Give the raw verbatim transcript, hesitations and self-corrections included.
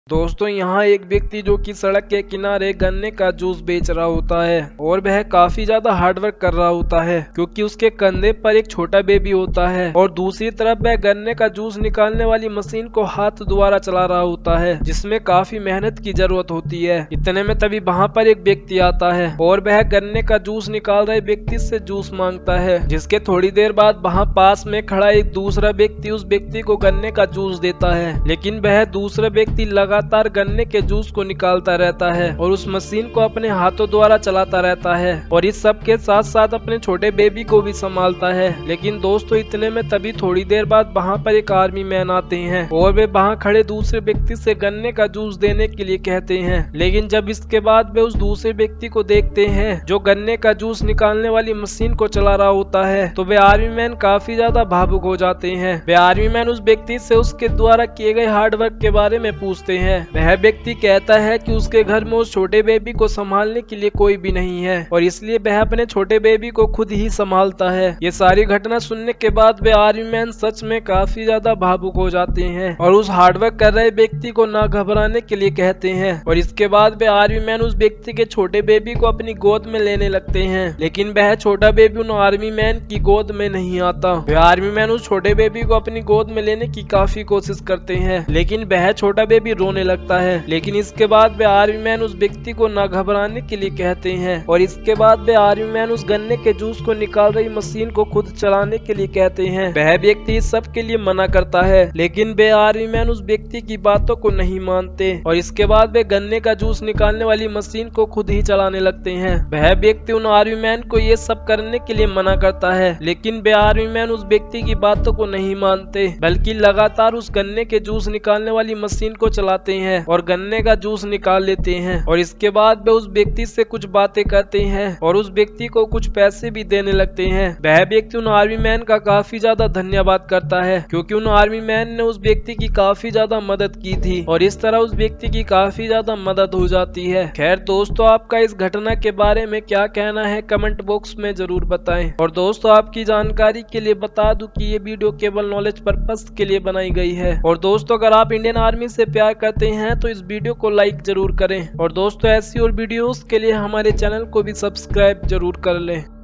दोस्तों यहाँ एक व्यक्ति जो कि सड़क के किनारे गन्ने का जूस बेच रहा होता है और वह काफी ज्यादा हार्डवर्क कर रहा होता है क्योंकि उसके कंधे पर एक छोटा बेबी होता है और दूसरी तरफ वह गन्ने का जूस निकालने वाली मशीन को हाथ द्वारा चला रहा होता है जिसमें काफी मेहनत की जरूरत होती है। इतने में तभी वहाँ पर एक व्यक्ति आता है और वह गन्ने का जूस निकाल रहे व्यक्ति से जूस मांगता है, जिसके थोड़ी देर बाद वहाँ पास में खड़ा एक दूसरा व्यक्ति उस व्यक्ति को गन्ने का जूस देता है, लेकिन वह दूसरा व्यक्ति लगातार गन्ने के जूस को निकालता रहता है और उस मशीन को अपने हाथों द्वारा चलाता रहता है और इस सब के साथ साथ अपने छोटे बेबी को भी संभालता है। लेकिन दोस्तों इतने में तभी थोड़ी देर बाद वहाँ पर एक आर्मी मैन आते हैं और वे वहाँ खड़े दूसरे व्यक्ति से गन्ने का जूस देने के लिए कहते हैं, लेकिन जब इसके बाद वे उस दूसरे व्यक्ति को देखते हैं जो गन्ने का जूस निकालने वाली मशीन को चला रहा होता है तो वे आर्मी मैन काफी ज्यादा भावुक हो जाते हैं। वे आर्मी मैन उस व्यक्ति से उसके द्वारा किए गए हार्डवर्क के बारे में पूछते हैं। वह व्यक्ति कहता है कि उसके घर में उस छोटे बेबी को संभालने के लिए कोई भी नहीं है और इसलिए वह अपने छोटे बेबी को खुद ही संभालता है। ये सारी घटना सुनने के बाद वे आर्मी मैन सच में काफी ज्यादा भावुक हो जाते हैं और उस हार्डवर्क कर रहे व्यक्ति को ना घबराने के लिए कहते हैं और इसके बाद वे आर्मी मैन उस व्यक्ति के छोटे बेबी को अपनी गोद में लेने लगते हैं, लेकिन वह छोटा बेबी उन आर्मी मैन की गोद में नहीं आता। वे आर्मी मैन उस छोटे बेबी को अपनी गोद में लेने की काफी कोशिश करते हैं, लेकिन वह छोटा बेबी रोने लगता है। लेकिन इसके बाद वे आर्मी मैन उस व्यक्ति को ना घबराने के लिए कहते हैं और इसके बाद वे आर्मी मैन उस गन्ने के जूस को निकाल रही मशीन को खुद चलाने के लिए कहते हैं। वह व्यक्ति इस सब के लिए मना करता है, लेकिन वे आर्मी मैन उस व्यक्ति की बातों को नहीं मानते और इसके बाद वे गन्ने का जूस निकालने वाली मशीन को खुद ही चलाने लगते हैं। वह व्यक्ति उन आर्मी मैन को ये सब करने के लिए मना करता है, लेकिन वे आर्मी मैन उस व्यक्ति की बातों को नहीं मानते बल्कि लगातार उस गन्ने के जूस निकालने वाली मशीन को चलाते हैं और गन्ने का जूस निकाल लेते हैं और इसके बाद वे उस व्यक्ति से कुछ बातें करते हैं और उस व्यक्ति को कुछ पैसे भी देने लगते हैं। वह व्यक्ति उन आर्मी मैन का काफी ज्यादा धन्यवाद करता है क्योंकि उन आर्मी मैन ने उस व्यक्ति की काफी ज्यादा मदद की थी और इस तरह उस व्यक्ति की काफी ज्यादा मदद हो जाती है। खैर दोस्तों, आपका इस घटना के बारे में क्या कहना है कमेंट बॉक्स में जरूर बताएं और दोस्तों आपकी जानकारी के लिए बता दूं कि ये वीडियो केवल नॉलेज पर्पस के लिए बनाई गई है और दोस्तों अगर आप इंडियन आर्मी से प्यार करते हैं तो इस वीडियो को लाइक जरूर करें और दोस्तों ऐसी और वीडियोस के लिए हमारे चैनल को भी सब्सक्राइब जरूर कर लें।